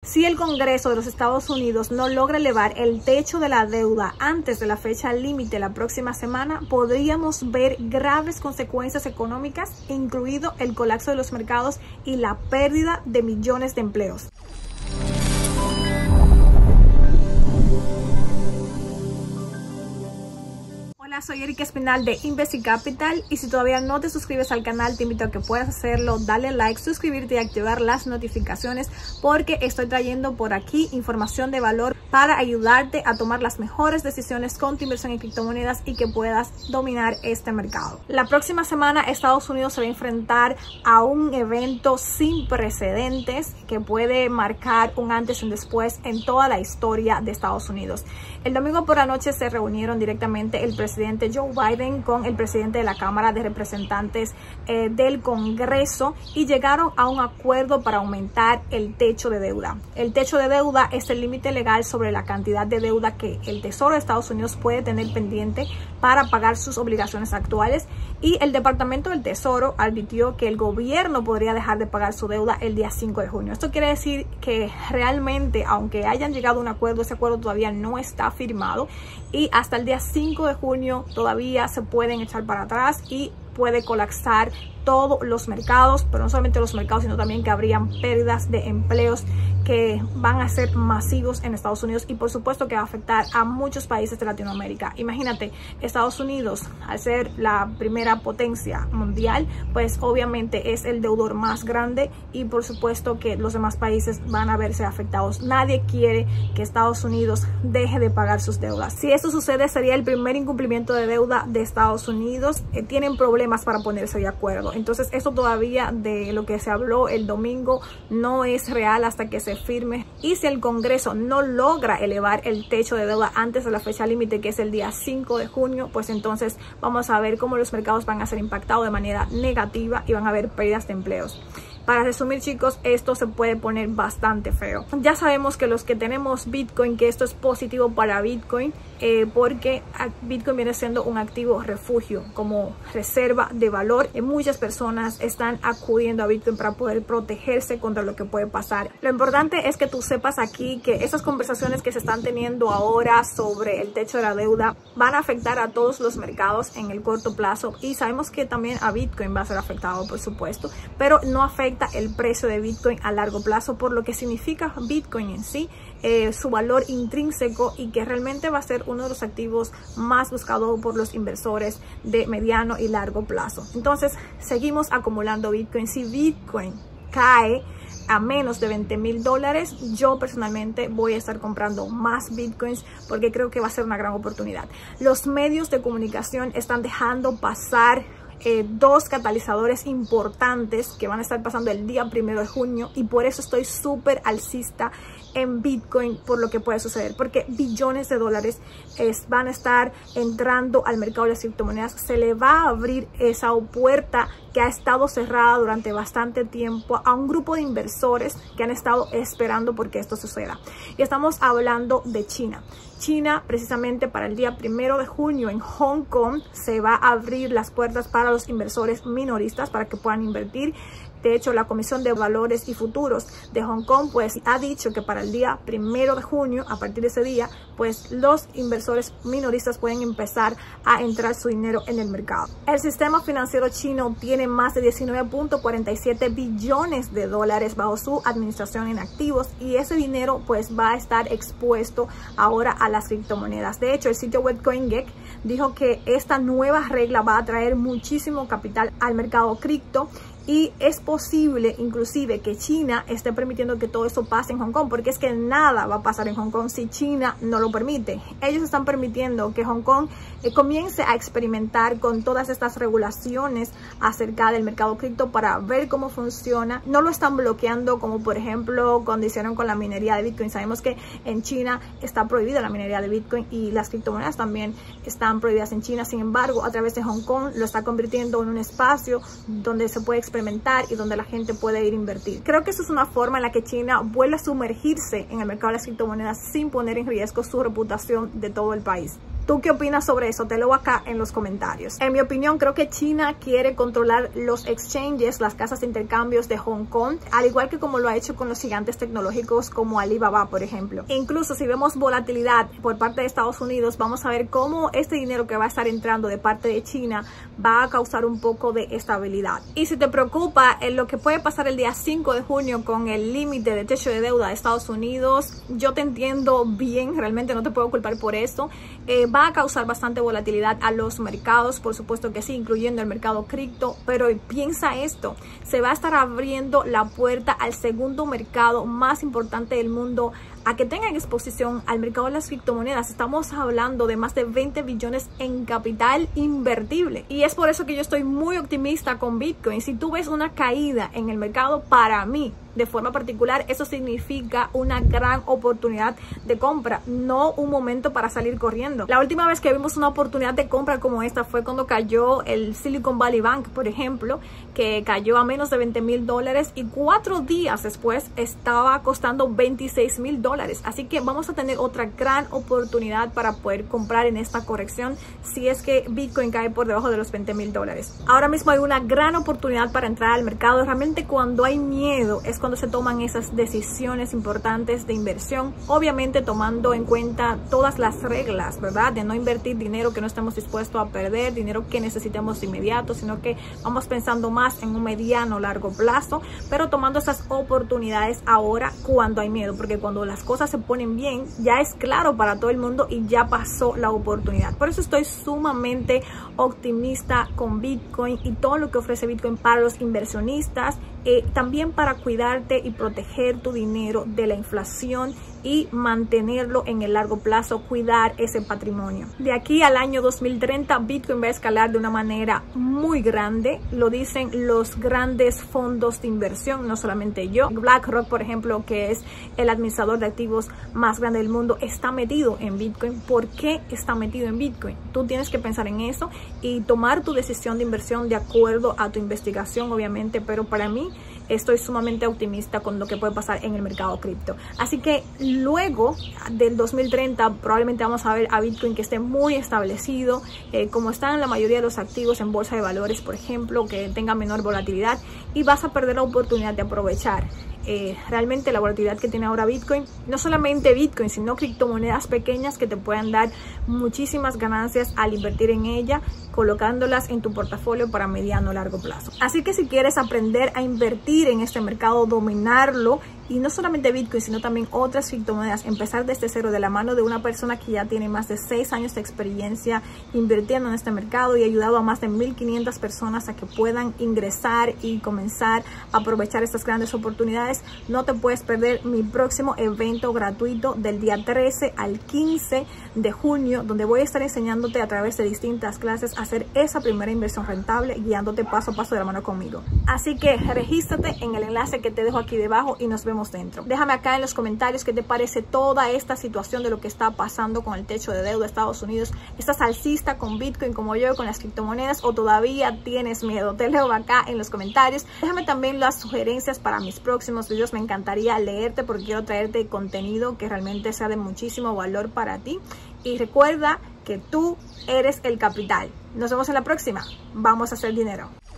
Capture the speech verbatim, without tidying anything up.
Si el Congreso de los Estados Unidos no logra elevar el techo de la deuda antes de la fecha límite la próxima semana, podríamos ver graves consecuencias económicas, incluido el colapso de los mercados y la pérdida de millones de empleos. Hola, soy Erika Espinal de Invest Capital y si todavía no te suscribes al canal, te invito a que puedas hacerlo, darle like, suscribirte y activar las notificaciones porque estoy trayendo por aquí información de valor para ayudarte a tomar las mejores decisiones con tu inversión en criptomonedas y que puedas dominar este mercado. La próxima semana Estados Unidos se va a enfrentar a un evento sin precedentes que puede marcar un antes y un después en toda la historia de Estados Unidos. El domingo por la noche se reunieron directamente el presidente Joe Biden con el presidente de la Cámara de Representantes eh, del Congreso y llegaron a un acuerdo para aumentar el techo de deuda. El techo de deuda es el límite legal sobre la cantidad de deuda que el Tesoro de Estados Unidos puede tener pendiente para pagar sus obligaciones actuales, y el Departamento del Tesoro advirtió que el gobierno podría dejar de pagar su deuda el día cinco de junio. Esto quiere decir que realmente, aunque hayan llegado a un acuerdo, ese acuerdo todavía no está firmado y hasta el día cinco de junio todavía se pueden echar para atrás y puede colapsar todos los mercados, pero no solamente los mercados, sino también que habrían pérdidas de empleos que van a ser masivos en Estados Unidos y por supuesto que va a afectar a muchos países de Latinoamérica. Imagínate, Estados Unidos, al ser la primera potencia mundial, pues obviamente es el deudor más grande y por supuesto que los demás países van a verse afectados. Nadie quiere que Estados Unidos deje de pagar sus deudas. Si eso sucede, sería el primer incumplimiento de deuda de Estados Unidos. Eh, tienen problemas para ponerse de acuerdo. Entonces, eso todavía de lo que se habló el domingo no es real hasta que se firme. Y si el Congreso no logra elevar el techo de deuda antes de la fecha límite, que es el día cinco de junio, pues entonces vamos a ver cómo los mercados van a ser impactados de manera negativa y van a haber pérdidas de empleos. Para resumir, chicos, esto se puede poner bastante feo. Ya sabemos que los que tenemos Bitcoin, que esto es positivo para Bitcoin, eh, porque Bitcoin viene siendo un activo refugio como reserva de valor. Y muchas personas están acudiendo a Bitcoin para poder protegerse contra lo que puede pasar. Lo importante es que tú sepas aquí que esas conversaciones que se están teniendo ahora sobre el techo de la deuda van a afectar a todos los mercados en el corto plazo, y sabemos que también a Bitcoin va a ser afectado, por supuesto, pero no afecta el precio de Bitcoin a largo plazo, por lo que significa Bitcoin en sí, eh, su valor intrínseco, y que realmente va a ser uno de los activos más buscados por los inversores de mediano y largo plazo. Entonces seguimos acumulando Bitcoin. Si Bitcoin cae a menos de veinte mil dólares, yo personalmente voy a estar comprando más Bitcoins porque creo que va a ser una gran oportunidad. Los medios de comunicación están dejando pasar Eh, dos catalizadores importantes que van a estar pasando el día primero de junio, y por eso estoy súper alcista en Bitcoin por lo que puede suceder, porque billones de dólares es, van a estar entrando al mercado de las criptomonedas. Se le va a abrir esa puerta que ha estado cerrada durante bastante tiempo a un grupo de inversores que han estado esperando porque esto suceda. Y estamos hablando de China. China, precisamente para el día primero de junio en Hong Kong, se va a abrir las puertas para los inversores minoristas para que puedan invertir. De hecho, la Comisión de Valores y Futuros de Hong Kong pues ha dicho que para el día primero de junio, a partir de ese día, pues los inversores minoristas pueden empezar a entrar su dinero en el mercado. El sistema financiero chino tiene más de diecinueve punto cuarenta y siete billones de dólares bajo su administración en activos, y ese dinero pues va a estar expuesto ahora a las criptomonedas. De hecho, el sitio web CoinGecko dijo que esta nueva regla va a traer muchísimo capital al mercado cripto, y es posible inclusive que China esté permitiendo que todo eso pase en Hong Kong, porque es que nada va a pasar en Hong Kong si China no lo permite. Ellos están permitiendo que Hong Kong eh, comience a experimentar con todas estas regulaciones acerca del mercado cripto para ver cómo funciona. No lo están bloqueando como por ejemplo cuando hicieron con la minería de Bitcoin. Sabemos que en China está prohibida la minería de Bitcoin y las criptomonedas también están prohibidas en China. Sin embargo, a través de Hong Kong lo está convirtiendo en un espacio donde se puede experimentar y donde la gente puede ir a invertir. Creo que eso es una forma en la que China vuelve a sumergirse en el mercado de las criptomonedas sin poner en riesgo su reputación de todo el país. ¿Tú qué opinas sobre eso? Te leo acá en los comentarios. En mi opinión, creo que China quiere controlar los exchanges, las casas de intercambios de Hong Kong, al igual que como lo ha hecho con los gigantes tecnológicos como Alibaba, por ejemplo. E incluso si vemos volatilidad por parte de Estados Unidos, vamos a ver cómo este dinero que va a estar entrando de parte de China va a causar un poco de estabilidad. Y si te preocupa en lo que puede pasar el día cinco de junio con el límite de techo de deuda de Estados Unidos, yo te entiendo bien, realmente no te puedo culpar por eso. Eh, va a causar bastante volatilidad a los mercados, por supuesto que sí, incluyendo el mercado cripto, pero piensa esto, se va a estar abriendo la puerta al segundo mercado más importante del mundo a que tengan exposición al mercado de las criptomonedas. Estamos hablando de más de veinte billones en capital invertible, y es por eso que yo estoy muy optimista con Bitcoin. Si tú ves una caída en el mercado, para mí de forma particular, eso significa una gran oportunidad de compra, no un momento para salir corriendo. La última vez que vimos una oportunidad de compra como esta fue cuando cayó el Silicon Valley Bank, por ejemplo, que cayó a menos de veinte mil dólares y cuatro días después estaba costando veintiséis mil dólares. Así que vamos a tener otra gran oportunidad para poder comprar en esta corrección si es que Bitcoin cae por debajo de los veinte mil dólares. Ahora mismo hay una gran oportunidad para entrar al mercado. Realmente cuando hay miedo es cuando se toman esas decisiones importantes de inversión, obviamente tomando en cuenta todas las reglas, ¿verdad? De no invertir dinero que no estemos dispuestos a perder, dinero que necesitemos de inmediato, sino que vamos pensando más en un mediano o largo plazo, pero tomando esas oportunidades ahora cuando hay miedo, porque cuando las cosas se ponen bien, ya es claro para todo el mundo y ya pasó la oportunidad. Por eso estoy sumamente optimista con Bitcoin y todo lo que ofrece Bitcoin para los inversionistas, eh, también para cuidarte y proteger tu dinero de la inflación y mantenerlo en el largo plazo, cuidar ese patrimonio. De aquí al año dos mil treinta, Bitcoin va a escalar de una manera muy grande, lo dicen los grandes fondos de inversión, no solamente yo. BlackRock, por ejemplo, que es el administrador de activos más grande del mundo, está metido en Bitcoin. ¿Por qué está metido en Bitcoin? Tú tienes que pensar en eso y tomar tu decisión de inversión de acuerdo a tu investigación, obviamente, pero para mí estoy sumamente optimista con lo que puede pasar en el mercado cripto. Así que luego del dos mil treinta probablemente vamos a ver a Bitcoin que esté muy establecido, eh, como están la mayoría de los activos en bolsa de valores, por ejemplo, que tenga menor volatilidad, y vas a perder la oportunidad de aprovechar Eh, realmente la volatilidad que tiene ahora Bitcoin. No solamente Bitcoin, sino criptomonedas pequeñas que te puedan dar muchísimas ganancias al invertir en ella, colocándolas en tu portafolio para mediano o largo plazo. Así que si quieres aprender a invertir en este mercado, dominarlo, y no solamente Bitcoin, sino también otras criptomonedas, empezar desde cero de la mano de una persona que ya tiene más de seis años de experiencia invirtiendo en este mercado y ha ayudado a más de mil quinientas personas a que puedan ingresar y comenzar a aprovechar estas grandes oportunidades, no te puedes perder mi próximo evento gratuito del día trece al quince de junio, donde voy a estar enseñándote a través de distintas clases a hacer esa primera inversión rentable, guiándote paso a paso de la mano conmigo. Así que regístrate en el enlace que te dejo aquí debajo y nos vemos dentro. Déjame acá en los comentarios qué te parece toda esta situación de lo que está pasando con el techo de deuda de Estados Unidos. ¿Estás alcista con Bitcoin como yo, con las criptomonedas, o todavía tienes miedo? Te leo acá en los comentarios. Déjame también las sugerencias para mis próximos videos. Me encantaría leerte porque quiero traerte contenido que realmente sea de muchísimo valor para ti. Y recuerda que tú eres el capital. Nos vemos en la próxima. Vamos a hacer dinero.